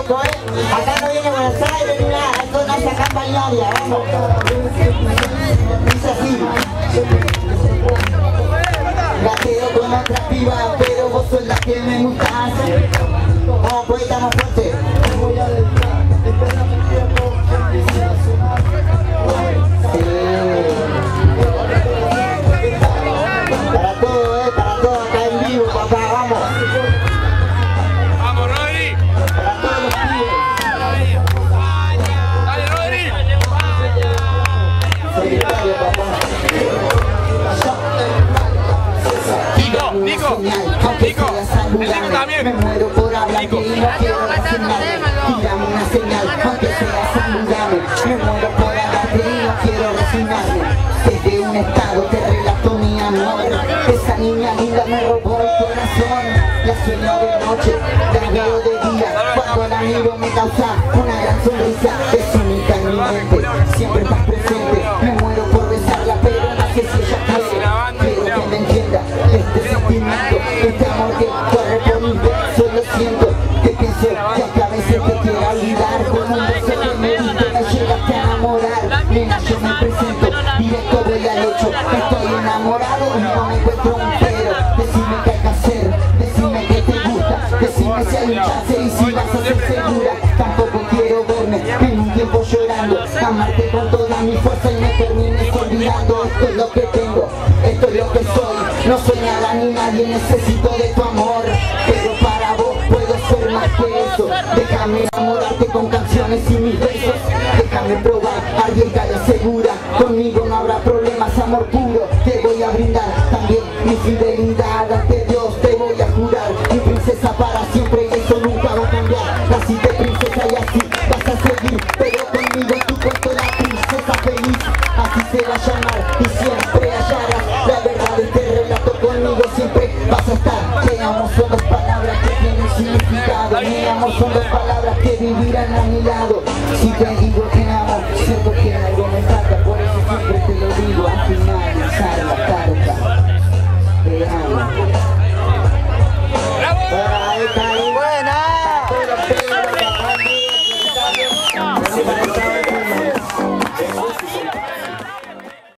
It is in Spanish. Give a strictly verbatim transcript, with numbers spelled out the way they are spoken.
loco, ¿eh? Acá no viene Buenos Aires ni nada, esto es una campañaria, vamos. Dice así. Gateo con otra piba, pero vos sos la que me gustas. Vamos, pues estamos fuertes. Para todo, eh, para todo acá en vivo, papá, vamos. Vamos, Rodri. Para todos los pibes. Dale, Rodri. Solitario, papá. Nico, Nico, Nico, el Nico también. Me muero por hablar y no quiero resignar. Tírame una señal, aunque sea saludable. Me muero por hablar y no quiero resignarme. Desde un estado te relato mi amor. Esa niña linda me robó el corazón. La sueño de noche, la veo de día. Cuando la miro me causa una gran sonrisa. Es única en mi mente, siempre estás presente. Me muero por besarla, pero no sé si ella quiere. Quiero que me entienda este sentimiento, este amor que corre por mis besos. Lo siento, que pienso que a veces te quiero olvidar. Con un beso que me diste me llegaste a enamorar. Nena, yo me presento, directo voy al hecho. Estoy enamorado y no me encuentro un pero. Decime qué hay que hacer, decime que te gusta, decime si hay un chance y si vas a ser segura. Tampoco quiero verme en un tiempo llorando, amarte con toda mi fuerza y me termines olvidando. Esto es lo que tengo, esto es lo que soy. No soy nada ni nadie, necesito de tu amor, pero para vos puedo ser más que eso. Déjame enamorarte con canciones y mis besos. Déjame probar, arriesgada y segura. Conmigo no habrá problemas, amor puro. Te voy a brindar también mi fidelidad. Ante Dios te voy a jurar, mi princesa para siempre y eso nunca va a cambiar. Naciste princesa y así vas a seguir, pero conmigo tú cuento la princesa feliz. Así se va a llamar y siempre hallarás la verdad de este relato. Conmigo siempre vas a estar. Te amo son dos palabras que tienen significado. Mi amor son dos palabras que vivirán a mi lado. Si te digo